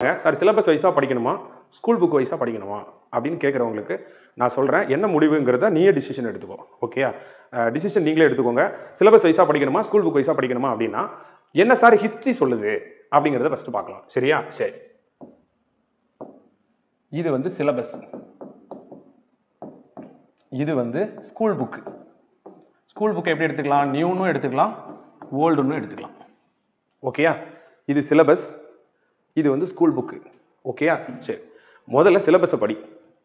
Sir syllabus வைஸாக படிக்கணுமா school book வைஸாக படிக்கணுமா அப்படின்னு கேட்குறவங்களுக்கு நான் சொல்கிறேன், என்ன முடிவுங்கிறத நீயே டிசிஷன் எடுத்துக்கோ. ஓகேயா? டிசிஷன் நீங்களே எடுத்துக்கோங்க. சிலபஸ் வைஸாக படிக்கணுமா ஸ்கூல் புக் வைஸாக படிக்கணுமா அப்படின்னா என்ன சார் ஹிஸ்ட்ரி சொல்லுது அப்படிங்கிறத ஃபஸ்ட்டு பார்க்கலாம். சரியா? சரி, இது வந்து சிலபஸ், இது வந்து ஸ்கூல் புக்கு. ஸ்கூல் புக்கை எப்படி எடுத்துக்கலாம்? நியூன்னு எடுத்துக்கலாம், ஓல்டுன்னு எடுத்துக்கலாம். ஓகேயா? இது சிலபஸ், இது வந்து ஸ்கூல் புக்கு. ஓகேயா? சரி, முதல்ல சிலபஸை படி,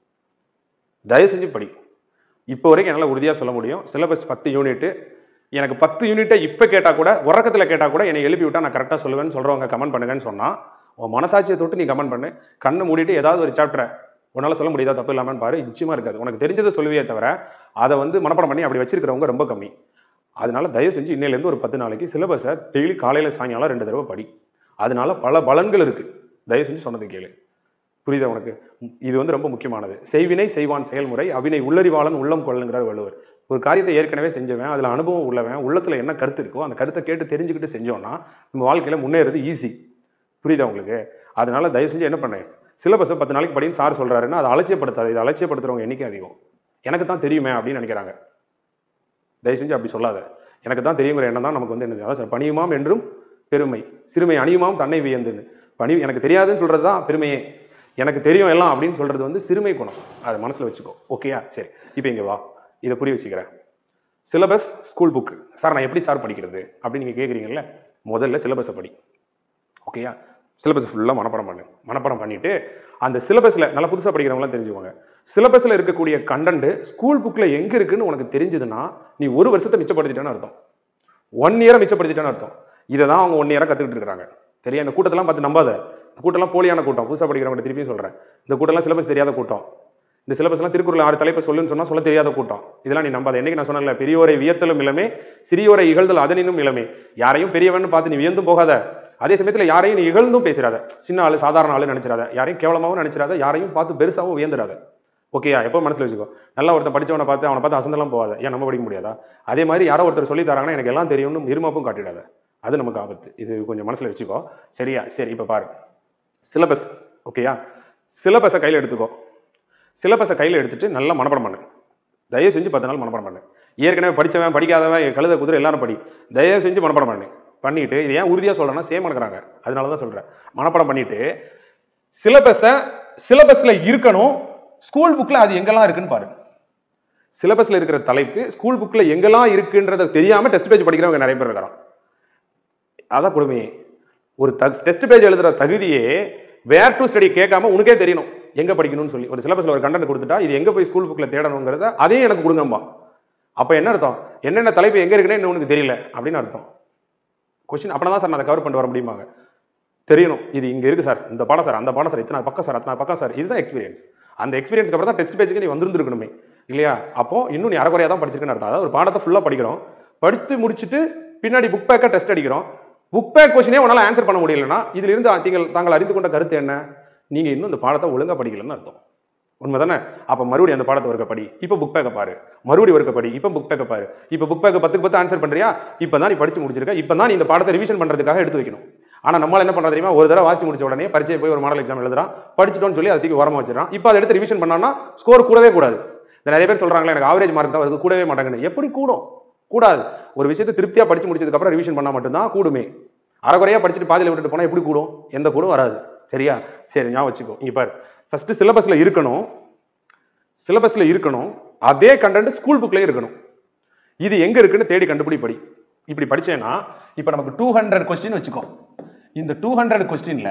தயவு செஞ்சு படி. இப்போ வரைக்கும் என்னால் உறுதியாக சொல்ல முடியும், சிலபஸ் 10 யூனிட்டு. எனக்கு 10 யூனிட்டை இப்போ கேட்டால் கூட, உறக்கத்தில் கேட்டால் கூட என்னை எழுப்பி விட்டால் நான் கரெக்டாக சொல்லுவேன்னு சொல்கிறவங்க கமெண்ட் பண்ணுங்கன்னு சொன்னால், உன் மனசாட்சியை தொட்டு நீ கமெண்ட் பண்ணு. கண்ணை மூடிட்டு ஏதாவது ஒரு சாப்டரை உன்னால் சொல்ல முடியாதா தப்பு இல்லாமல் பாரு, நிச்சயமாக இருக்காது. உனக்கு தெரிஞ்சதை சொல்லுவே தவிர அதை வந்து மனப்பாடம் பண்ணி அப்படி வச்சிருக்கிறவங்க ரொம்ப கம்மி. அதனால தயவு செஞ்சு இன்னையிலேருந்து ஒரு 10 நாளைக்கு சிலபஸை டெய்லி காலையில் சாயங்காலம் 2 தடவை படி. அதனால பல பலன்கள் இருக்குது. தயவு செஞ்சு சொன்னது கேளு. புரியுதா உனக்கு? இது வந்து ரொம்ப முக்கியமானது. செய்வினை செய்வான் செயல்முறை, அவினை உள்ளறிவாளன் உள்ளம் கொள்ளுங்கிறார் வள்ளுவர். ஒரு காரியத்தை ஏற்கனவே செஞ்சவன், அதில் அனுபவம் உள்ளவன், உள்ளத்தில் என்ன கருத்து இருக்கோ அந்த கருத்தை கேட்டு தெரிஞ்சுக்கிட்டு செஞ்சோம்னா நம்ம வாழ்க்கையில் முன்னேறது ஈஸி. புரியுதா உங்களுக்கு? அதனால தயவு செஞ்சு என்ன பண்ணு, சிலபஸை 10 நாளைக்கு படின்னு சார் சொல்கிறாருன்னா அதை அலட்சியப்படுத்தாது. இதை அலட்சியப்படுத்துறவங்க எண்ணிக்கை அதிகம். எனக்கு தான் தெரியுமே அப்படின்னு நினைக்கிறாங்க. தயவு செஞ்சு அப்படி சொல்லாத. எனக்கு தான் தெரியுங்கிற எண்ணம் தான் நமக்கு வந்து என்னது, அதான் சார் பணியுமாம் என்றும் பெருமை, சிறுமை அணியுமாம் தன்னை வியந்துன்னு. பணி எனக்கு தெரியாதுன்னு சொல்கிறது தான் பெருமையே. எனக்கு தெரியும் எல்லாம் அப்படின்னு சொல்கிறது வந்து சிறுமை குணம். அதை மனசில் வச்சுக்கோ. ஓகேயா? சரி, இப்போ இங்கே வா, இதை புரிய வச்சுக்கிறேன். Syllabus school book. சார் நான் எப்படி சார் படிக்கிறது அப்படின்னு நீங்கள் கேட்குறீங்கல்ல, முதல்ல சிலபஸை படி. ஓகேயா? சிலபஸ் ஃபுல்லாக மனப்பாடம் பண்ணு. மனப்பாடம் பண்ணிவிட்டு அந்த சிலபஸில் நல்லா புதுசாக படிக்கிறவங்களாம் தெரிஞ்சுக்கோங்க. சிலபஸில் இருக்கக்கூடிய கண்டென்ட் ஸ்கூல் புக்கில் எங்கே இருக்குன்னு உனக்கு தெரிஞ்சதுன்னா நீ 1 வருஷத்தை மிச்சப்படுத்திட்டேன்னு அர்த்தம், 1 இயரை மிச்சப்படுத்திட்டேன்னு அர்த்தம். இதை தான் அவங்க 1 இயராக கற்றுக்கிட்டு இருக்கிறாங்க. சரியா? இந்த கூட்டத்தெல்லாம் பார்த்து நம்பாத. இந்த கூட்டம்லாம் போலியான கூட்டம். புதுசாக படிக்கிறவங்க திருப்பியும் சொல்கிறேன், இந்த கூட்டம்லாம் சிலபஸ் தெரியாத கூட்டம். இந்த சிலபஸ்லாம் திருக்குறள் 6 தலைப்பை சொல்லுன்னு சொன்னால் சொல்ல தெரியாத கூட்டம். இதெல்லாம் நீ நம்பாத. என்னைக்கு நான் சொன்னேன்ல, பெரியோரை வியத்தலும் இளமே, சிறியோரை இகழ்தல் அதனினும் இளமே. யாரையும் பெரியவன்னு பார்த்து நீ வியந்தும் போகாத, அதே சமயத்தில் யாரையும் நீ இகழ்ந்தும் பேசுறாத. சின்ன ஆளு சாதாரண ஆளு நினைச்சிடாத, யாரையும் கேவலமாகவும் நினைச்சிடாத, யாரையும் பார்த்து பெருசாகவும் வியந்துடாத. ஓகேயா? எப்போ மனசில் வச்சுக்கோ. நல்லா ஒருத்தன் படித்தவனை பார்த்து அவனை பார்த்து அசந்தெல்லாம் போகாத. ஏன் நம்ம படிக்க முடியாதா? அதே மாதிரி யாரோ ஒருத்தர் சொல்லி தராங்கன்னா எனக்கு எல்லாம் தெரியும்னு இருமாப்பும் காட்டிடாத. அது நமக்கு ஆபத்து. இது கொஞ்சம் மனசில் வச்சுக்கோ. சரியா? சரி, இப்போ பாரு சிலபஸ். ஓகேயா? சிலபஸை கையில் எடுத்துக்கோ. சிலபஸை கையில் எடுத்துட்டு நல்லா மனப்பாடம் பண்ணு. தயவு செஞ்சு 10 நாள் மனப்பாடம் பண்ணு. ஏற்கனவே படித்தவன் படிக்காதவன் கழுத குதிரை எல்லாரும் படி. தயவு செஞ்சு மனப்பாடம் பண்ணு. பண்ணிட்டு இது ஏன் உறுதியாக சொல்கிறேன்னா சேம் நடக்கிறாங்க, அதனால தான் சொல்கிறேன். மனப்பாடம் பண்ணிட்டு சிலபஸில் இருக்கணும், ஸ்கூல் புக்கில் அது எங்கெல்லாம் இருக்குன்னு பாரு. சிலபஸில் இருக்கிற தலைப்பு ஸ்கூல் புக்கில் எங்கெல்லாம் இருக்குன்றத தெரியாமல் டெஸ்ட் பேஜ் படிக்கிறவங்க நிறைய பேர் இருக்கிறான். அதான் கொடுமையே. ஒரு டெஸ்ட் பேஜ் எழுதுகிற தகுதியே வேர் டு ஸ்டடி கேட்காம உனக்கே தெரியணும் எங்கே படிக்கணும்னு சொல்லி. ஒரு சிலபஸில் ஒரு கண்டென்ட் கொடுத்துட்டா இது எங்கே போய் ஸ்கூல் புக்கில் தேடணுங்கிறத அதையும் எனக்கு கொடுங்கம்பா. அப்போ என்ன அர்த்தம்? என்னென்ன தலைப்பு எங்கே இருக்குன்னு உனக்கு தெரியல அப்படின்னு அர்த்தம். கொஸ்டின் அப்படின்னா தான் சார் நான் அதை கவர் பண்ணிட்டு வர முடியுமாங்க? தெரியணும், இது இங்கே இருக்குது சார், இந்த பாடம் சார், அந்த பாடம் சார், இத்தனை பக்கம் சார், அத்தனை பக்கம் சார். இதுதான் எக்ஸ்பீரியன்ஸ். அந்த எக்ஸ்பீரியன்ஸ்க்கு அப்புறம் தான் டெஸ்ட் பேஜுக்கு நீ வந்துருந்துருக்கணுமே இல்லையா? அப்போ இன்னும் நீ அரைக்குறையாக தான் படிச்சிருக்குன்னு அர்த்தம். அதாவது ஒரு பாடத்தை ஃபுல்லாக படிக்கிறோம், படித்து முடிச்சுட்டு பின்னாடி புக் பேக்காக டெஸ்ட் அடிக்கிறோம். புக் பேக் கொஸ்டினே உன்னால் ஆன்சர் பண்ண முடியலன்னா இதிலிருந்து தாங்கள் அறிந்து கொண்ட கருத்து என்ன? நீங்கள் இன்னும் இந்த பாடத்தை ஒழுங்காக படிக்கலன்னு அர்த்தம். உண்மை தானே? அப்போ மறுபடியும் அந்த பாடத்தை ஒருக்க படி, இப்போ புக் பேக்கை பாரு, மறுபடியும் ஒருக்க படி, இப்போ புக் பேக்கை பாரு. இப்போ புக் பேக்கை 10க்கு 10 ஆன்சர் பண்ணுறியா? இப்போ தான் நீ படிச்சு முடிச்சிருக்க. இப்போ தான் நீ இந்த பாடத்தை ரிவிஷன் பண்ணுறதுக்காக எடுத்து வைக்கணும். ஆனால் நம்மளால் என்ன பண்ணுறது தெரியுமா? ஒரு தடவை வாசி முடிச்ச உடனே பரீட்சை போய் ஒரு மாடல் எக்ஸாம் எழுதுறான், படிச்சுட்டோன்னு சொல்லி அதை தூக்கி ஓரமாக வச்சிடறான். இப்போ அதை எடுத்து ரிவிஷன் பண்ணான்னா ஸ்கோர் கூடவே கூடாது. இந்த நிறைய பேர் சொல்கிறாங்களே எனக்கு ஆவரேஜ் மார்க் தான் வருது, கூடவே மாட்டாங்கன்னு. எப்படி கூடும்? கூடாது. ஒரு விஷயத்தை திருப்தியாக படிச்சு முடிச்சதுக்கப்புறம் ரிவிஷன் பண்ணால் மட்டும்தான் கூடுமே. அரைக்குறையாக படிச்சுட்டு பாதியில் விட்டுட்டு போனால் எப்படி கூடும்? எந்த கூடும் வராது. சரியா? சரி, ஞாபகம் வச்சுக்கோ. இங்கே பாரு, ஃபர்ஸ்ட் சிலபஸில் இருக்கணும், சிலபஸில் இருக்கணும், அதே கண்டென்ட் ஸ்கூல் புக்லேயே இருக்கணும். இது எங்கே இருக்குன்னு தேடி கண்டுபிடி படி. இப்படி படிச்சேன்னா இப்போ நமக்கு 200 கொஸ்டின் வச்சுக்கோ. இந்த 200 கொஸ்டின்ல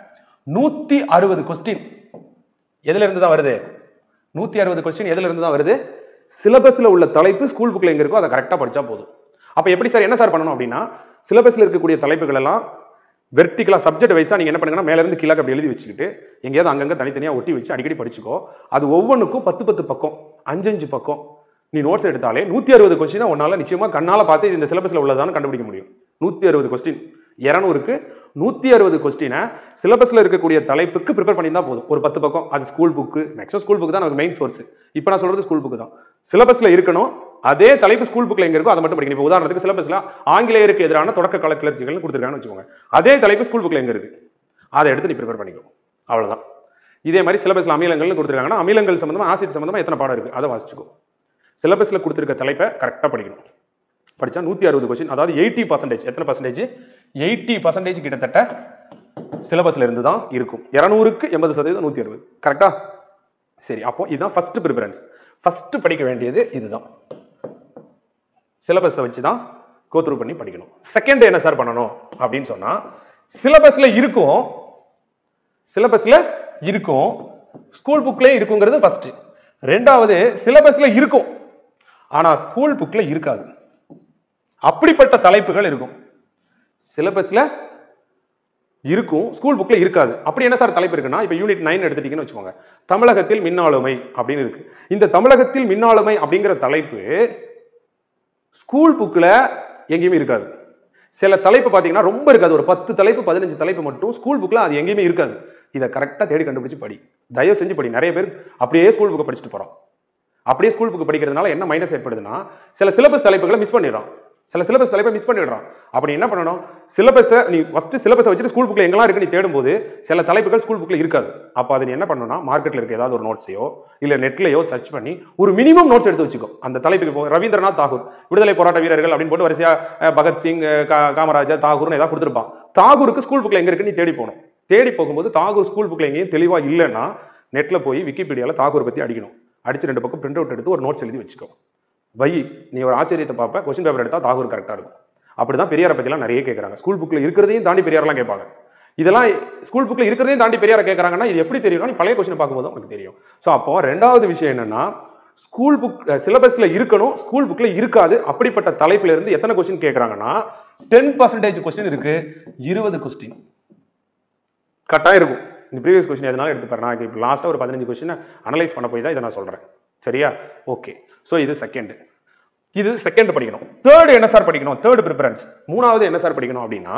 160 கொஸ்டின் எதுல இருந்து தான் வருது? 160 கொஸ்டின் எதுல இருந்து தான் வருது? சிலபஸில் உள்ள தலைப்பு ஸ்கூல் புக்கில் எங்கே இருக்கோ அதை கரெக்டாக படித்தா போதும். அப்போ எப்படி சார், என்ன சார் பண்ணணும் அப்படின்னா, சிலபஸில் இருக்கக்கூடிய தலைப்புகள் எல்லாம் வெர்டிகலாக சப்ஜெக்ட் வைஸாக நீங்கள் என்ன பண்ணுங்கன்னா மேலேருந்து கீழே அப்படி எழுதி வச்சுக்கிட்டு எங்கேயாவது அங்கங்கே தனித்தனியாக ஒட்டி வச்சு அடிக்கடி படிச்சுக்கோ. அது ஒவ்வொன்றுக்கும் 10 பக்கம், 5 பக்கம் நீ நோட்ஸ் எடுத்தாலே 160 கொஸ்டினை உன்னால் நிச்சயமாக கண்ணால் பார்த்து இந்த சிலபஸில் உள்ளதான்னு கண்டுபிடிக்க முடியும். 160 கொஸ்டின் 200க்கு 160 கொஸ்டினை சிலபஸில் இருக்கக்கூடிய தலைப்புக்கு ப்ரிப்பேர் பண்ணி தான் போதும். ஒரு 10 பக்கம், அது school book, maximum school book தான் நமக்கு மெயின் சோர்ஸ். இப்போ நான் சொல்கிறது ஸ்கூல் புக்கு தான். சிலபஸில் இருக்கணும், அதே தலைப்பு ஸ்கூல் புக்கில் எங்கே இருக்கோ அதை மட்டும் படிக்கணும். இப்போ உதாரணத்துக்கு சிலபஸில் ஆங்கிலேயருக்கு எதிரான தொடக்க கால கிளர்ச்சிகள்னு கொடுத்துருக்காங்கன்னு வச்சுக்கோங்க. அதே தலைப்பு ஸ்கூல் புக்கில் எங்கே இருக்குது அதை எடுத்து நீ ப்ரிப்பேர் பண்ணிக்கோ. அவ்வளவுதான். இதே மாதிரி சிலபஸ்ல அமிலங்கள்னு கொடுத்துருக்காங்கன்னா அமிலங்கள் சம்பந்தமா ஆசிட் சம்பந்தமா எத்தனை பாடம் இருக்கு அதை வாசிச்சுக்கோ. சிலபஸ்ல கொடுத்துருக்க தலைப்பை கரெக்டாக படிக்கணும். படிச்சா 160 கொஸ்டின், அதாவது 80%. எத்தனை பர்சன்டேஜ்? 80% கிட்டத்தட்ட சிலபஸ்ல இருந்து தான் இருக்கும். 200க்கு 80%, 160. கரெக்டா? சரி, அப்போ இதுதான் ஃபர்ஸ்ட் ப்ரிஃபரன்ஸ். ஃபர்ஸ்ட் படிக்க வேண்டியது இதுதான். சிலபஸை வச்சு தான் கோத்ரூ பண்ணி படிக்கணும். செகண்ட் என்ன சார் பண்ணணும் அப்படின்னு சொன்னா, சிலபஸ்ல இருக்கும், ஸ்கூல் புக்ல இருக்குங்கிறது ஃபர்ஸ்ட். ரெண்டாவது, சிலபஸ்ல இருக்கும் ஆனா ஸ்கூல் புக்ல இருக்காது. அப்படிப்பட்ட தலைப்புகள் இருக்கும். சிலபஸ்ல இருக்கும், ஸ்கூல் புக்ல இருக்காது. அப்படி என்ன சார் தலைப்பு இருக்குன்னா, இப்ப யூனிட் 9 எடுத்துட்டீங்கன்னு வச்சுக்கோங்க. தமிழகத்தில் மின்னாளுமை அப்படின்னு இருக்கு. இந்த தமிழகத்தில் மின்னாளுமை அப்படிங்கிற தலைப்பு ஸ்கூல் புக்ல எங்கேயுமே இருக்காது. சில தலைப்பு பாத்தீங்கன்னா ரொம்ப இருக்காது, ஒரு 10 தலைப்பு 15 தலைப்பு மட்டும் ஸ்கூல் புக்ல அது எங்கேயுமே இருக்காது. இதை கரெக்டா தேடி கண்டுபிடிச்சு படி, தயவு செஞ்சு படி. நிறைய பேர் அப்படியே ஸ்கூல் புக்கை படிச்சுட்டு போறோம். அப்படியே ஸ்கூல் புக் படிக்கிறதுனால என்ன மைனஸ் ஏற்படுதுன்னா, சில சிலபஸ் தலைப்புகளை மிஸ் பண்ணிடுறோம். அப்படி என்ன பண்ணணும், சிலபஸை நீ ஃபர்ஸ்ட் சிலபஸை வச்சுட்டு ஸ்கூல் புக்ல எங்கெல்லாம் இருக்கு நீ தேடும்போது சில தலைப்புகள் ஸ்கூல் புக்ல இருக்காது. அப்போ அது நீ என்ன பண்ணணும்னா, மார்க்கெட்ல இருக்க ஏதாவது ஒரு நோட்ஸையோ இல்ல நெட்லயோ சர்ச் பண்ணி ஒரு மினிமம் நோட்ஸ் எடுத்து வச்சுக்கோ. அந்த தலைப்புக்கு ரவீந்திரநாத் தாகூர் விடுதலை போராட்ட வீரர்கள் அப்படின்னு போட்டு வரிசையா பகத்சிங், காமராஜர், தாகூர்னு ஏதாவது கொடுத்துருப்பான். தாகூருக்கு ஸ்கூல் புக்ல எங்க இருக்கு நீ தேடி போகணும். தேடி போகும்போது தாகூர் ஸ்கூல் புக்ல எங்கேயும் தெளிவா இல்லைன்னா நெட்ல போய் விக்கிபீடியால தாகூர் பத்தி அடிக்கணும். அடிச்சு 2 பக்கம் பிரிண்ட் அவுட் எடுத்து ஒரு நோட்ஸ் எழுதி வச்சுக்கோ. வை, நீ ஒரு ஆச்சரியத்தை பார்ப்ப. கொஸ்டின் பேப்பர் எடுத்தா தாகூர் கரெக்டா இருக்கும். அப்படிதான் பெரியாரை பத்திலாம் நிறைய கேட்கறாங்க. ஸ்கூல் புக்ல இருக்கிறதையும் தாண்டி பெரியாரெல்லாம் கேட்பாங்க. இதெல்லாம் ஸ்கூல் புக்ல இருக்கிறதையும் தாண்டி பெரியாரை கேட்கறாங்கன்னா இது எப்படி தெரியும்? நீ பழைய கொஸ்டின் பார்க்கும்போது உங்களுக்கு தெரியும். ஸோ அப்போ ரெண்டாவது விஷயம் என்னன்னா, ஸ்கூல் புக் சிலபஸ்ல இருக்கணும், ஸ்கூல் புக்ல இருக்காது. அப்படிப்பட்ட தலைப்புல இருந்து எத்தனை கொஸ்டின் கேட்கறாங்கன்னா 10% கொஸ்டின் இருக்கு, 20 கொஸ்டின் கட்டாயம் இருக்கும். இந்த ப்ரீவியஸ் கொஸ்டின் எதனால எடுத்துப்பாரு, நான் இப்போ லாஸ்ட்டாக ஒரு 15 கொஸ்டினை அனலைஸ் பண்ண போய் தான் இதை நான் சொல்கிறேன். சரியா? ஓகே. ஸோ இது செகண்ட் படிக்கணும். தேர்டு என்ன சார் படிக்கணும்? Third preference. மூணாவது என்ன சார் படிக்கணும் அப்படின்னா,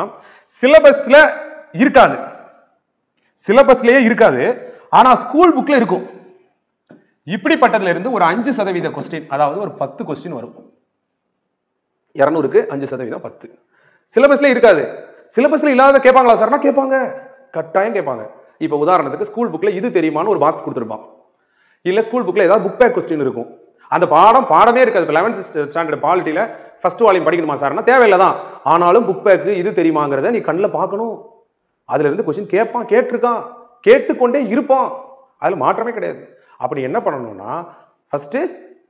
சிலபஸ்லயே இருக்காது ஆனா ஸ்கூல் புக்ல இருக்கும். இப்படிப்பட்டதுல இருந்து ஒரு 5% கொஸ்டின், அதாவது ஒரு 10 கொஸ்டின் வரும். 200க்கு 5% 10. சிலபஸ்ல இருக்காது. சிலபஸ்ல இல்லாத கேட்பாங்களா சார்னா கேட்பாங்க, கட்டாயம் கேட்பாங்க. இப்போ உதாரணத்துக்கு ஸ்கூல் புக்ல இது தெரியுமான்னு ஒரு பாக்ஸ் கொடுத்துருப்பான். இல்ல ஸ்கூல் புக்ல ஏதாவது புக் பேக் கொஸ்டின் இருக்கும். அந்த பாடமே இருக்காது. இப்போ 11th ஸ்டாண்டர்ட் பாலிட்டியில ஃபர்ஸ்ட் வால்யூம் படிக்கணுமா சார்னா தேவையில்லை தான். ஆனாலும் புக் பேக்கு இது தெரியுமாங்கிறத நீ கண்ணில் பார்க்கணும். அதுல இருந்து கொஸ்டின் கேட்பான், கேட்டிருக்கான், கேட்டுக்கொண்டே இருப்பான். அதுல மாற்றமே கிடையாது. அப்படி என்ன பண்ணணும்னா, ஃபர்ஸ்ட்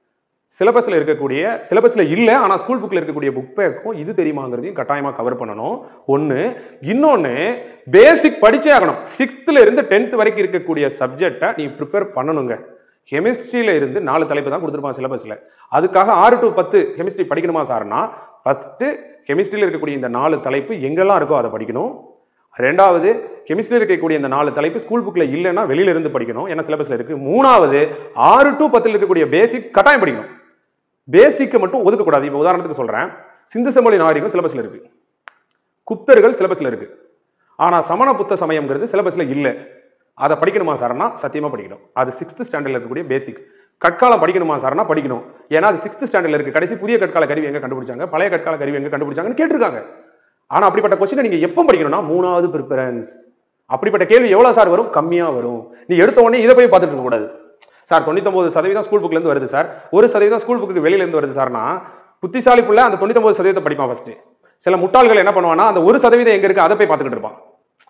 சிலபஸ்ல இல்ல ஆனா ஸ்கூல் புக்ல இருக்கக்கூடிய புக் பேக்கும் இது தெரியுமாங்கிறதையும் கட்டாயமா கவர் பண்ணணும். ஒன்னு. இன்னொன்னு, பேசிக் படிச்சே ஆகணும். 6th இருந்து 10th வரைக்கும் இருக்கக்கூடிய சப்ஜெக்டை நீ ப்ரிப்பேர் பண்ணணுங்க. கெமிஸ்ட்ரியில இருந்து 4 தலைப்பு தான் கொடுத்துருப்பான் சிலபஸ்ல. அதுக்காக 6 to 10 கெமிஸ்ட்ரி படிக்கணுமா சார்னா ஃபர்ஸ்ட் கெமிஸ்ட்ரியில இருக்கக்கூடிய இந்த 4 தலைப்பு எங்கெல்லாம் இருக்கோ அதை படிக்கணும். ரெண்டாவது, கெமிஸ்ட்ரியில் இருக்கக்கூடிய இந்த 4 தலைப்பு ஸ்கூல் புக்ல இல்லைன்னா வெளியில இருந்து படிக்கணும், ஏன்னா சிலபஸ்ல இருக்கு. மூணாவது, 6 to 10 இருக்கக்கூடிய பேசிக் கட்டாயம் படிக்கணும். பேசிக்கை மட்டும் ஒதுக்கக்கூடாது. இப்போ உதாரணத்துக்கு சொல்றேன், சிந்து சமவெளி நாகரிகம் சிலபஸ்ல இருக்கு, குப்தர்கள் சிலபஸ்ல இருக்கு. ஆனா சமண புத்த சமயம்ங்கிறது சிலபஸ்ல இல்லை. அதை படிக்கணுமா சார்னா சத்தியமா படிக்கணும். அது 6th ஸ்டாண்டர்ட்ல இருக்கக்கூடிய பேசிக். கற்காலம் படிக்கணுமா சார்னா படிக்கணும், ஏன்னா அது 6th ஸ்டாண்டர்ட்ல இருக்கு. கடைசி புதிய கற்கால கருவி எங்க கண்டுபிடிச்சாங்க, பழைய கற்கால கருவி எங்க கண்டுபிடிச்சாங்கன்னு கேட்டிருக்காங்க. ஆனா அப்படிப்பட்ட கொஸ்டினை நீங்க எப்போ படிக்கணும்னா 3வது ப்ரிஃபரன்ஸ். அப்படிப்பட்ட கேள்வி எவ்வளவு சார் வரும்? கம்மியா வரும். நீ எடுத்த உடனே இதை போய் பார்த்துட்டு இருக்க கூடாது. சார் 99% ஸ்கூல் புக்ல இருந்து வருது சார், 1% ஸ்கூல் புக்கு வெளியில இருந்து வருது சார்னா, புத்திசாலி புள்ள அந்த 99% படிப்பான் ஃபர்ஸ்ட். சில முட்டாள்கள் என்ன பண்ணுவானா, அந்த 1% எங்க இருக்கு அதை போய் பார்த்துக்கிட்டு இருப்பான்.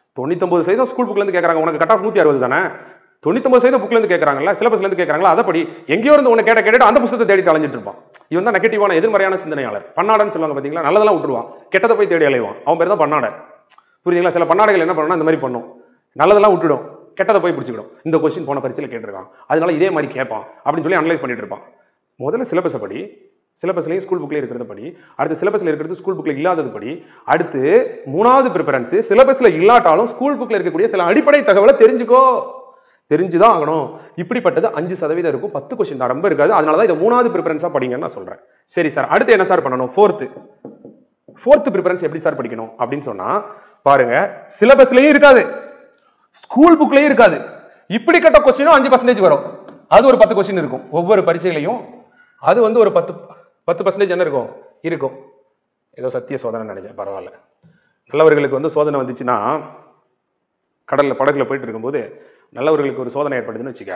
99% ஸ்கூல் புக்ல இருந்து கேட்கறாங்க, உனக்கு கட் ஆஃப் 160 தானே, 99% புக்ல இருந்து கேட்கறாங்களா, சிலபஸ்ல இருந்து கேட்கறாங்களா, அதை படி. எங்கேயோ இருந்து உன்னை கேட்டு அந்த புத்தகத்தை தேடி அலைஞ்சிட்டு இருப்பான். இவன் தான் நெகட்டிவான எதிர்மறையான சிந்தனையாளர். பன்னாடன்னு சொல்லுவாங்க பாத்தீங்களா, நல்லதெல்லாம் விட்டுருவான், கெட்டதை போய் தேடி அலைவான். அவன் பேர் தான் பன்னாடை. புரியுதுங்களா? சில பன்னாடைகள் என்ன பண்ணணும், இந்த மாதிரி பண்ணும், நல்லதெல்லாம் விட்டுடும், கெட்டதை போய் பிடிச்சிக்கிடும். இந்த கொஸ்டின் போன பரீட்சையில் கேட்டிருக்கான், அதனால இதே மாதிரி கேட்பான் அப்படின்னு சொல்லி அனலைஸ் பண்ணிட்டு இருப்பான். முதல்ல சிலபஸை படி, சிலபஸ்லையும் ஸ்கூல் புக்லேயே இருக்கிறத படி, அடுத்து சிலபஸ்ல இருக்கிறது ஸ்கூல் புக்ல இல்லாதது படி, அடுத்து 3வது ப்ரிஃபரன்ஸ், சிலபஸ்ல இல்லாட்டாலும் ஸ்கூல் புக்ல இருக்கக்கூடிய சில அடிப்படை தகவலை தெரிஞ்சுக்கோ, தெரிஞ்சுதான் ஆகணும். இப்படிப்பட்டது 5% இருக்கும், 10 கொஸ்டின் தான், ரொம்ப இருக்காது. அதனாலதான் இதை 3வது ப்ரிஃபரன்ஸா படிங்கன்னு நான் சொல்றேன். சரி சார், அடுத்து என்ன சார் பண்ணணும்? ஃபோர்த் ப்ரிஃபரன்ஸ் எப்படி சார் படிக்கணும் அப்படின்னு சொன்னா பாருங்க, சிலபஸ்லயும் இருக்காது, ஸ்கூல் புக்லயும் இருக்காது. இப்படி கட்ட கொஸ்டினும் 5% வரும். அது ஒரு 10 கொஸ்டின் இருக்கும் ஒவ்வொரு பரீட்சையிலையும். அது வந்து ஒரு 10% என்ன இருக்கும். ஏதோ சத்திய சோதனை நினைச்சேன், பரவாயில்ல. நல்லவர்களுக்கு வந்து சோதனை வந்துச்சுன்னா கடலில் படகுல போயிட்டு இருக்கும்போது நல்லவர்களுக்கு ஒரு சோதனை ஏற்படுதுன்னு வச்சுக்க,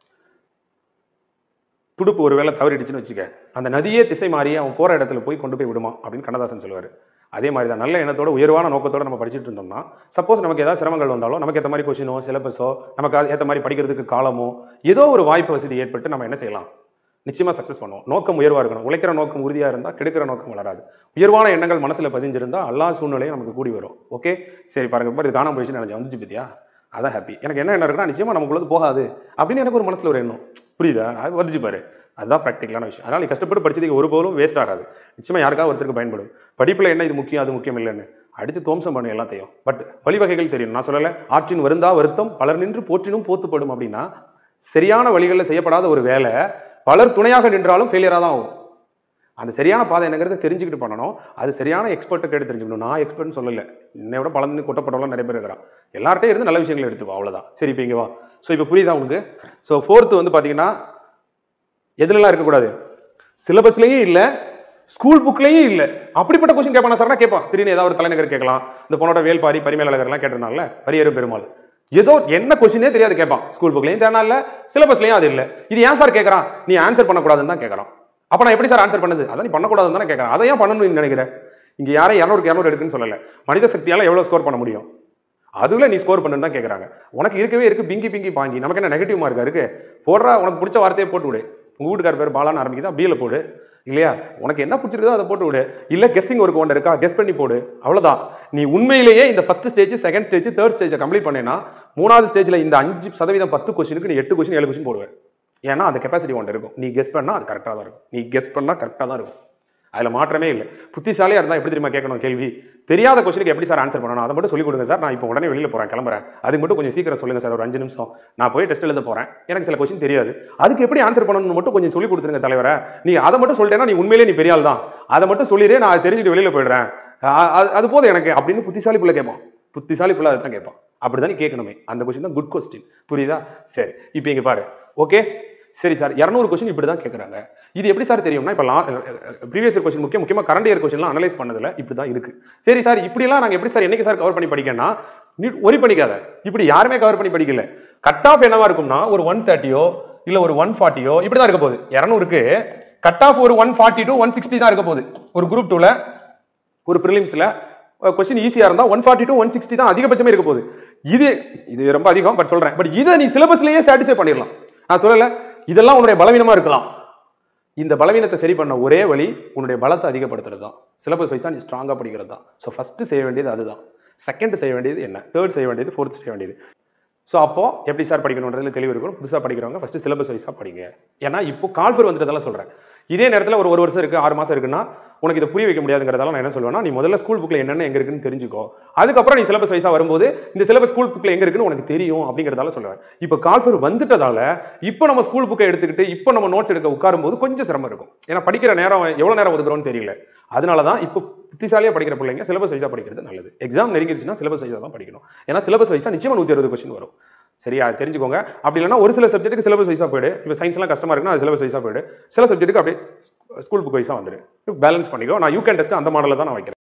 துடுப்பு ஒரு வேளை தவறிடுச்சுன்னு வச்சுக்க, அந்த நதியே திசை மாறி அவன் போகிற இடத்துல போய் கொண்டு போய் விடுமா அப்படின்னு கண்ணதாசன் சொல்லுவார். அதே மாதிரி தான் நல்ல எண்ணத்தோட உயர்வான நோக்கத்தோடு நம்ம படிச்சுட்டு இருந்தோம்னா, சப்போஸ் நமக்கு ஏதாவது சிரமங்கள் வந்தாலும் நமக்கு ஏற்ற மாதிரி கொஷினோ சிலபஸோ நமக்கு ஏற்ற மாதிரி படிக்கிறதுக்கு காலமோ ஏதோ ஒரு வாய்ப்பு வசதி ஏற்பட்டு நம்ம என்ன செய்யலாம், நிச்சயமாக சக்ஸஸ் பண்ணுவோம். நோக்கம் உயர்வாக இருக்கணும். உழைக்கிற நோக்கம் உறுதியாக இருந்தால் கெடுக்கிற நோக்கம் வளராது. உயர்வான எண்ணங்கள் மனசில் பதிஞ்சிருந்தால் எல்லா சூழ்நிலையும் நமக்கு கூடி வரும். ஓகே, சரி பாருங்க, இது காணாம போயிடுச்சுன்னு நினைச்சேன், வந்துச்சு பத்தியா, அதான் ஹாப்பி. எனக்கு என்ன எண்ணம் இருக்குன்னா நிச்சயமாக நமக்குள்ளது போகாது அப்படின்னு எனக்கு ஒரு மனசில் ஒரு எண்ணம், புரியுதா, அது வந்துச்சு பாரு, அதுதான் ப்ராக்டிக்கலான விஷயம். அதனால் நீ கஷ்டப்பட்டு படிச்சதுக்கு ஒரு போலும் வேஸ்ட் ஆகாது. நிச்சயமாக யாருக்காவது ஒருத்தருக்கு பயன்படும். படிப்பில் என்ன இது முக்கியம் அது முக்கியம் இல்லைன்னு அடித்து தோம்சம் பண்ணு எல்லாத்தையும். பட் வழிவகைகள் தெரியும். நான் சொல்லலை ஆற்றின் வருந்தா வருத்தம் பலர் நின்று போற்றினும் போத்துப்படும் அப்படின்னா, சரியான வழிகளில் செய்யப்படாத ஒரு வேலை பலர் துணையாக நின்றாலும் ஃபெயிலியராக தான் ஆகும். அந்த சரியான பாதை என்னங்கிறத தெரிஞ்சுக்கிட்டு பண்ணணும். அது சரியான எக்ஸ்பர்ட்டை கேட்டு தெரிஞ்சுக்கணும். நான் எக்ஸ்பர்ட்னு சொல்லலை, என்னை விட பலந்து கொட்டப்பட்டவங்களாம் நிறைய பேர் இருக்கிறான். எல்லார்ட்டையும் இருந்து நல்ல விஷயங்களை எடுத்துக்கோ, அவ்வளோதான். சரி, இப்போ இங்கே வா. ஸோ இப்போ புரியுதா உங்களுக்கு? ஸோ 4th வந்து பார்த்தீங்கன்னா எதுலலாம் இருக்கக்கூடாது, சிலபஸ்லையும் இல்லை, ஸ்கூல் புக்லையும் இல்லை. அப்படிப்பட்ட கொஸ்டின் கேட்பானா சார்னா கேட்பான். திடீர்னு ஏதாவது ஒரு தலைநகர் கேட்கலாம். இந்த பொண்ணோட வேல்பாரி பரிமேலழகர்லாம் கேட்டிருந்தாங்கல்ல, பரியேறும் பெருமாள், ஏதோ என்ன கொஸ்டினே தெரியாது கேட்பான். ஸ்கூல் புக்லையும் தேனா இல்லை, சிலபஸ்லையும் அது இல்லை. இது ஏன் சார் கேட்கறான், நீ ஆன்சர் பண்ணக்கூடாதுன்னு தான் கேட்கறான். அப்போ நான் எப்படி சார் ஆன்சர் பண்ணுது, அதான் நீ பண்ணக்கூடாதுன்னு தானே கேட்கறான். அதை ஏன் பண்ணணும்னு நினைக்கிறேன்? இங்கே யாரும் 200க்கு 200 எடுக்குன்னு சொல்லலை. மனித சக்தியால் எவ்வளோ ஸ்கோர் பண்ண முடியும், அதுல நீ ஸ்கோர் பண்ணுன்னு தான் கேட்கறாங்க. உனக்கு இருக்கவே இருக்கு பிங்கி பிங்கி பாங்கி, நமக்கு என்ன நெகட்டிவ் மார்க்கா இருக்கு, போடுறா உனக்கு பிடிச்ச வார்த்தையை போட்டு விடு. உங்க வீட்டுக்கார பேர் பாலான்னு ஆரம்பிக்குதா, பியில் போடு இல்லையா, உனக்கு என்ன பிடிச்சிருக்கோ அதை போட்டு விடு. இல்லை கெஸ்ஸிங் ஒர்க் ஒன்று இருக்கா, கெஸ் பண்ணி போடு, அவ்வளோதான். நீ உண்மையிலேயே இந்த first stage, second stage, third ஸ்டேஜை கம்ப்ளீட் பண்ணேன்னா 3வது ஸ்டேஜில் இந்த 5% 10 கொஸ்டினுக்கு நீ 8 கொஸ்டின் 7 கொஸ்டின் போடுவேன். ஏன்னா அந்த கெப்பாசிட்டி ஒன்று இருக்கும். நீ கெஸ் பண்ணால் அது கரெக்டாக தான் இருக்கும். நீ கெஸ் பண்ணால் கரெக்டாக தான் இருக்கும். அதில் மாற்றமே இல்லை. புத்திசாலியாக இருந்தால் எப்படி தெரியுமா கேட்கணும் கேள்வி, தெரியாத கொஸ்டினுக்கு எப்படி சார் ஆன்சர் பண்ணணும் அதை மட்டும் சொல்லிக் கொடுங்க சார், நான் இப்போ உடனே வெளியில் போகிறேன் கிளம்புறேன், அதுக்கு மட்டும் கொஞ்சம் சீக்கிரம் சொல்லுங்கள் சார், ஒரு 5 நிமிஷம் நான் போய் டெஸ்ட் எழுத போகிறேன், எனக்கு சில கொஸ்டின் தெரியாது, அதுக்கு எப்படி ஆன்சர் பண்ணணும்னு மட்டும் கொஞ்சம் சொல்லிக் கொடுத்துருங்க தலைவரை. நீ அதை மட்டும் சொல்லிட்டேன்னா நீ உண்மையிலே நீ பெரிய ஆள் தான், அதை மட்டும் சொல்லிடுறே, நான் அதை தெரிஞ்சுட்டு வெளியில் போயிடுறேன், அது போதும் எனக்கு அப்படின்னு புத்திசாலி பிள்ளை கேட்பான். புத்திசாலி பிள்ளை அதுதான் கேட்பான். அப்படி தானே கேட்கணுமே. அந்த கொஸ்டின் தான் குட் கொஸ்டின். புரியுதா? சரி, இப்போ இங்கே பாரு. ஓகே, சரி சார், 200 கொஸ்டின் இப்படி தான் கேட்குறாங்க. இது எப்படி சார் தெரியும்னா, இப்போ ப்ரீவியஸ் இயர் கொஸ்டின் முக்கியமாக கரண்ட் இயர் கொஸ்டின்லாம் அனலைஸ் பண்ணதில்ல, இப்படி தான் இருக்கு. சரி சார், இப்படிலாம் நாங்கள் எப்படி சார் என்னைக்கு சார் கவர் பண்ணி படிக்கணும்னா, நீ ஒரி பண்ணிக்காத, இப்படி யாருமே கவர் பண்ணி படிக்கல. கட் ஆஃப் என்னவா இருக்கும்னா ஒரு 130 இல்லை ஒரு 140 இப்படி தான் இருக்க போகுது. 200க்கு கட் ஆஃப் ஒரு 140 to 160 தான் இருக்க போகுது. ஒரு குரூப் 2ல ஒரு ப்ரிலிம்ஸில் கொஸ்டின் ஈஸியாக இருந்தால் 140 to 160 தான் அதிகபட்சமே இருக்க போகுது. இது ரொம்ப அதிகம், பட் சொல்கிறேன். பட் இதை நீ சிலபஸ்லேயே சாட்டிஸ்ஃபை பண்ணிடலாம். நான் சொல்லலை இதெல்லாம் உன்னுடைய பலவீனமா இருக்கலாம். இந்த பலவீனத்தை சரி பண்ண ஒரே வழி உன்னுடைய பலத்தை அதிகப்படுத்துறது தான். சிலபஸ் வைஸா நீ ஸ்ட்ராங்கா படிக்கிறது தான். ஸோ ஃபர்ஸ்ட் செய்ய வேண்டியது அதுதான். செகண்ட் செய்ய வேண்டியது என்ன, தேர்ட் செய்ய வேண்டியது, ஃபோர்த் செய்ய வேண்டியது. ஸோ அப்போ எப்படி சார் படிக்கணுன்றதுல தெளிவு இருக்கணும். புதுசாக படிக்கிறவங்க ஃபர்ஸ்ட் சிலபஸ் வைஸாக படிங்க. ஏன்னா இப்போ கால்ஃபர் வந்துட்டதெல்லாம் சொல்கிறேன். இதே நேரத்தில் ஒரு வருஷம் இருக்குது, 6 மாதம் இருக்குன்னா உனக்கு இதை புரிய வைக்க முடியாதுங்கிறதால நான் என்ன சொல்லுவேன்னா, நீ முதல்ல ஸ்கூல் புக்கில் என்னென்ன எங்கே இருக்குன்னு தெரிஞ்சுக்கோ. அதுக்கப்புறம் நீ சிலபஸ் வைஸாக வரும்போது இந்த சிலபஸ் ஸ்கூல் புக்கில் எங்கே இருக்குன்னு உனக்கு தெரியும் அப்படிங்கிறதால சொல்லுவேன். இப்போ கால்ஃபர் வந்துட்டதால இப்போ நம்ம ஸ்கூல் புக்கை எடுத்துக்கிட்டு இப்போ நம்ம நோட்ஸ் எடுக்க உட்காரும்போது கொஞ்சம் சிரமம் இருக்கும். ஏன்னா படிக்கிற நேரம் எவ்வளோ நேரம் ஒதுக்குறோன்னு தெரியல. அதனால தான் இப்போ புத்திசாலியாக படிக்கிற பிள்ளைங்க சிலபஸ் வைஸாக படிக்கிறது நல்லது. எக்ஸாம் நெருங்கிடுச்சுன்னா சிலபஸ் வைஸாக தான் படிக்கணும். ஏன்னா சிலபஸ் வைஸாக நிச்சயமாக 160 கொஸ்டின் வரும். சரியா, தெரிஞ்சுக்கோங்க. அப்படி இல்லைன்னா ஒரு சில சப்ஜெக்ட்டுக்கு சிலபஸ் வைஸாக போயிடு. இப்போ சயின்ஸ்லாம் கஷ்டமாக இருக்குன்னா அது சிலபஸ் வைஸாக போயிடு. சில சப்ஜெக்ட்டுக்கு அப்படியே ஸ்கூல் புக் வைஸாக வந்துடு. பேலன்ஸ் பண்ணிக்கோ. நான் யூ கேன் டெஸ்ட் அந்த மாடலில் தான் நான் வைக்கிறேன்.